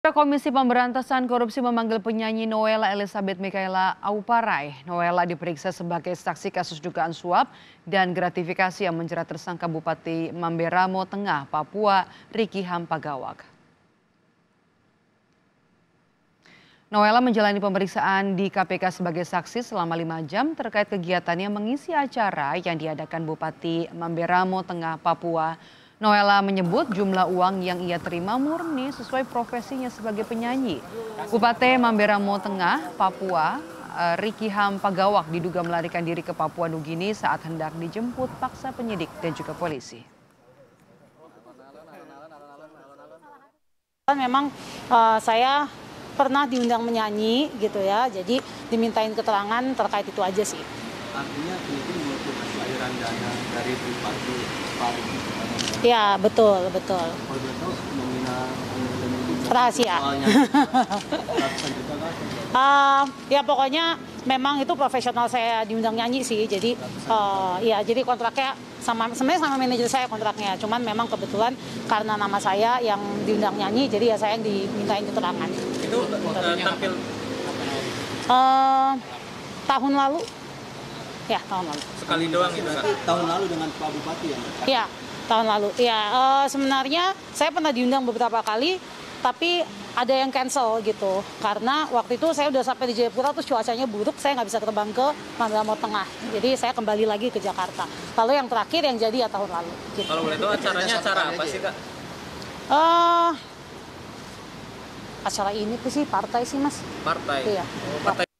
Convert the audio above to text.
Komisi Pemberantasan Korupsi memanggil penyanyi Nowela Elizabeth Michaela Auparai. Nowela diperiksa sebagai saksi kasus dugaan suap dan gratifikasi yang menjerat tersangka Bupati Mamberamo Tengah, Papua, Riki Hampagawak. Nowela menjalani pemeriksaan di KPK sebagai saksi selama 5 jam terkait kegiatannya mengisi acara yang diadakan Bupati Mamberamo Tengah, Papua. Nowela menyebut jumlah uang yang ia terima murni sesuai profesinya sebagai penyanyi. Bupati Mamberamo Tengah, Papua, Riki Hampagawak diduga melarikan diri ke Papua Nugini saat hendak dijemput paksa penyidik dan juga polisi. Memang saya pernah diundang menyanyi gitu ya, jadi dimintain keterangan terkait itu aja sih. Artinya penyidik butuh aliran dana dari Bupati Papua. Ya, betul. Kalau betul nominal Rahasia. Ya pokoknya memang itu profesional, saya diundang nyanyi sih, jadi ya jadi kontraknya sebenarnya sama manajer saya kontraknya, cuman memang kebetulan karena nama saya yang diundang nyanyi, jadi ya saya yang dimintain keterangan. Itu tampil tahun lalu. Ya, tahun lalu. Sekali doang itu kan? Tahun lalu dengan Pak Bupati ya? Iya, tahun lalu. Ya, sebenarnya saya pernah diundang beberapa kali, tapi ada yang cancel gitu. Karena waktu itu saya udah sampai di Jayapura, terus cuacanya buruk, saya nggak bisa terbang ke Mamberamo Tengah. Jadi saya kembali lagi ke Jakarta. Lalu yang terakhir yang jadi ya tahun lalu. Gitu. Kalau boleh tahu acaranya acara apa sih, Kak? Acara ini sih partai sih, Mas. Partai? Iya. Partai.